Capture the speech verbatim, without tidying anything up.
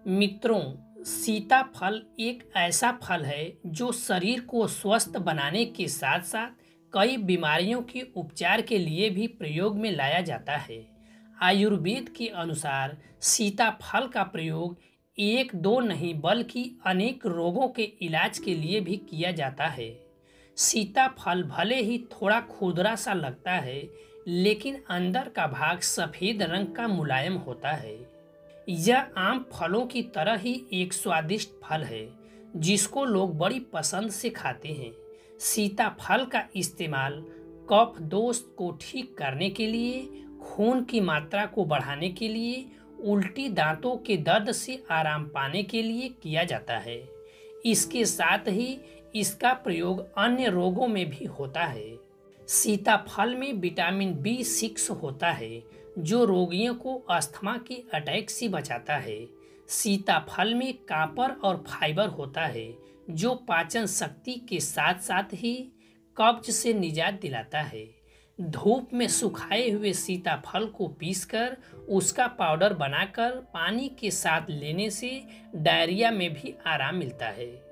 मित्रों, सीताफल एक ऐसा फल है जो शरीर को स्वस्थ बनाने के साथ साथ कई बीमारियों के उपचार के लिए भी प्रयोग में लाया जाता है। आयुर्वेद के अनुसार सीताफल का प्रयोग एक दो नहीं बल्कि अनेक रोगों के इलाज के लिए भी किया जाता है। सीताफल भले ही थोड़ा खुरदरा सा लगता है, लेकिन अंदर का भाग सफ़ेद रंग का मुलायम होता है। यह आम फलों की तरह ही एक स्वादिष्ट फल है जिसको लोग बड़ी पसंद से खाते हैं। सीताफल का इस्तेमाल कफ दोष को ठीक करने के लिए, खून की मात्रा को बढ़ाने के लिए, उल्टी दांतों के दर्द से आराम पाने के लिए किया जाता है। इसके साथ ही इसका प्रयोग अन्य रोगों में भी होता है। सीताफल में विटामिन बी सिक्स होता है जो रोगियों को अस्थमा के अटैक से बचाता है। सीताफल में कॉपर और फाइबर होता है जो पाचन शक्ति के साथ साथ ही कब्ज से निजात दिलाता है। धूप में सुखाए हुए सीताफल को पीसकर उसका पाउडर बनाकर पानी के साथ लेने से डायरिया में भी आराम मिलता है।